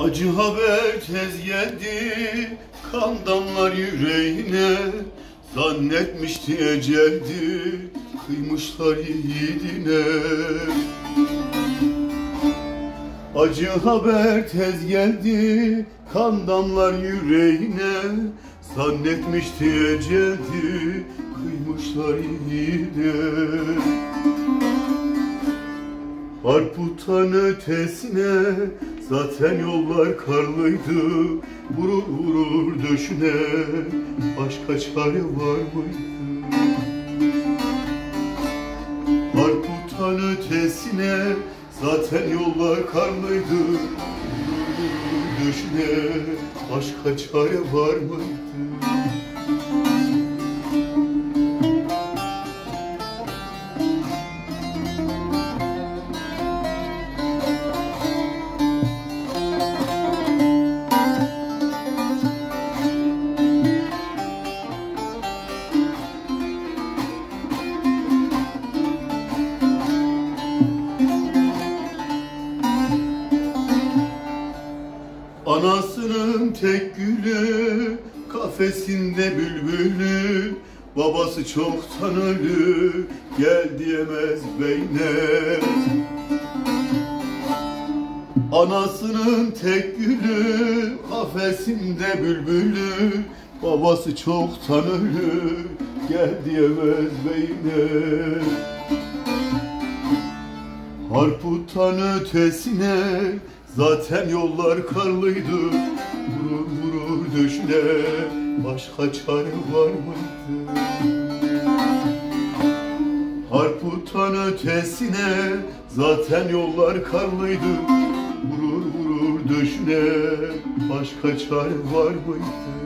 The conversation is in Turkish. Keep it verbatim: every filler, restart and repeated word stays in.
Acı haber tez geldi, kan damlar yüreğine. Zannetmişti eceldi, kıymışlar yiğidine. Acı haber tez geldi, kan damlar yüreğine. Zannetmişti eceldi, kıymışlar yiğidine. Harput'tan ötesine zaten yollar karlıydı. Vurur vurur döşüne, başka çare var mıydı? Harput'tan ötesine zaten yollar karlıydı. Vurur vurur döşüne, başka çare var mıydı? Anasının tek gülü, kafesinde bülbülü. Babası çoktan ölü, gel diyemez beyne. Anasının tek gülü, kafesinde bülbülü. Babası çoktan ölü, gel diyemez beyne. Harput'tan ötesine zaten yollar karlıydı. Vurur vurur döşüne, başka çare var mıydı? Harput'tan ötesine zaten yollar karlıydı. Vurur vurur döşüne, başka çare var mıydı?